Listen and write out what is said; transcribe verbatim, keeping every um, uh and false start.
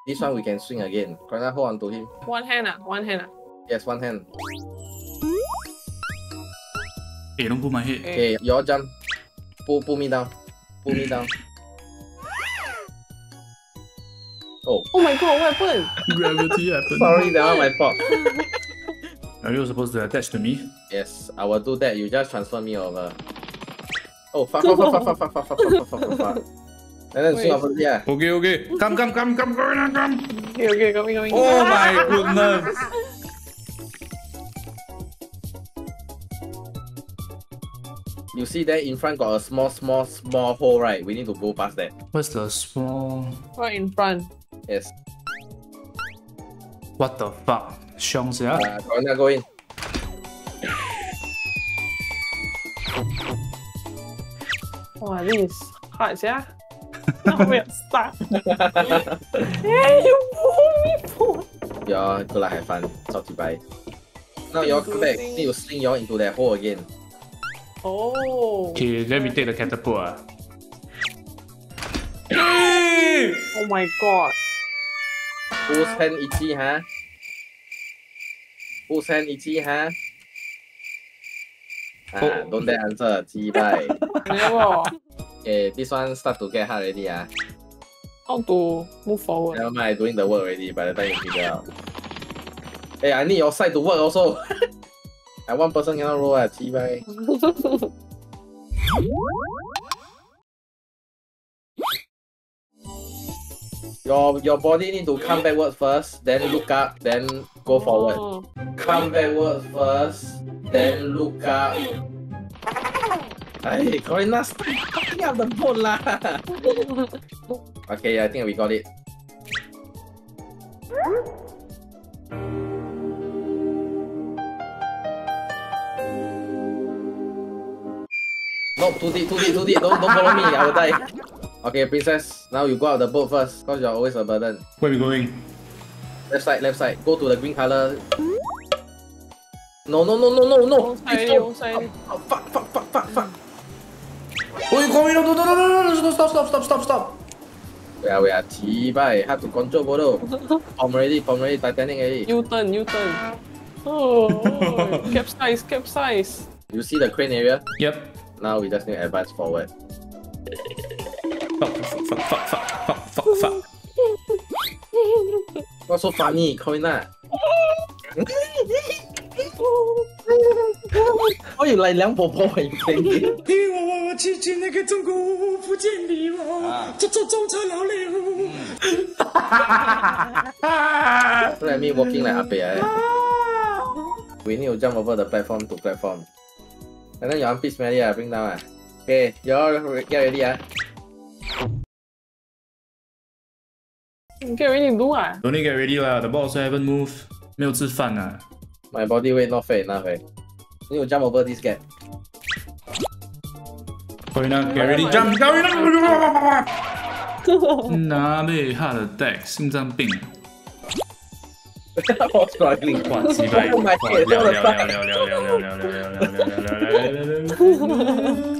This one we can swing again. Corina, hold on to him. One hand ah, one hand ah. Yes, one hand. Hey, don't pull my head. Okay, you all jump. Pull, pull me down. Pull me down. Oh. Oh my god, what happened? Gravity happened. Sorry, that was my fault. Are you supposed to attach to me? Yes, I will do that. You just transfer me over. Oh, fuck, fuck, fuck, fuck, fuck, fuck, fuck, fuck, fuck, fuck, fuck. And then swing over there. Okay, okay. Come, come, come, come, Corina, come. Okay, okay, coming, coming. Oh my goodness. You see that in front got a small, small, small hole, right? We need to go past that. What's the small? Right in front. Yes. What the fuck? Xiong sia. Uh, Corina, go in. Wow, this is hard, yeah. Now we're stuck. Hey, you pull me forward. Y'all good luck, have fun. Talk to you, bye. Now y'all come back. Need to sling y'all into that hole again. Oh. Okay, let me take the catapult. Ah. Oh my god. Whose hand itchy, huh? Whose hand itchy, huh? Ah, don't dare answer. G bye. Never. Okay, this one start to get hard already. Ah. How to move forward? Never mind, I'm doing the work already by the time you figure out. Hey, I need your side to work also. I one person cannot roll. Ah, G bye. Your your body need to come backwards first, then look up, then go forward. Oh. Come backwards first, then look up. Hey, Corina, stop picking up the boat lah. Okay, I think we got it. No, too deep, too deep, too deep. Don't, don't follow me, I will die. Okay, princess, now you go out the boat first, because you're always a burden. Where are we going? Left side, left side. Go to the green color. No, no, no, no, no, no. Sorry, Please sorry. Oh, fuck, fuck, fuck, fuck, fuck. Oh, you coming? No, no, no, no, no, no, stop, stop, stop, stop, stop. Yeah, we are T-bye. Hard to control, bodo. Pom already, pom already, Titanic already. U-turn, U-turn. Oh, oh. Capsize, capsize. You see the crane area? Yep. Now we just need to advance forward. Fuck, fuck, fuck, fuck, fuck, fuck, fuck, fuck. What's so funny, Corina? Why you like 梁伯伯 when you play it? 你我我我去去那个中国福建里哦，做做中车老了。 Look at me walking like Ape. Eh? We need to jump over the platform to platform. And then your armpit smelly, ah, bring down. Ah. Okay, you all get ready. Ah. Get ready to do ah. Don't need get ready lah. The ball also haven't moved. 没有吃饭啊。 My body weight not fair enough. Eh? Need to jump over this gap. Corina, get ready, jump! Corina! 拿被他的 deck 心脏病。 I'm struggling. 哇，击败！ Oh my 哇， god, 聊 what 聊 the fuck? 聊聊聊聊聊聊聊聊聊聊聊聊聊聊。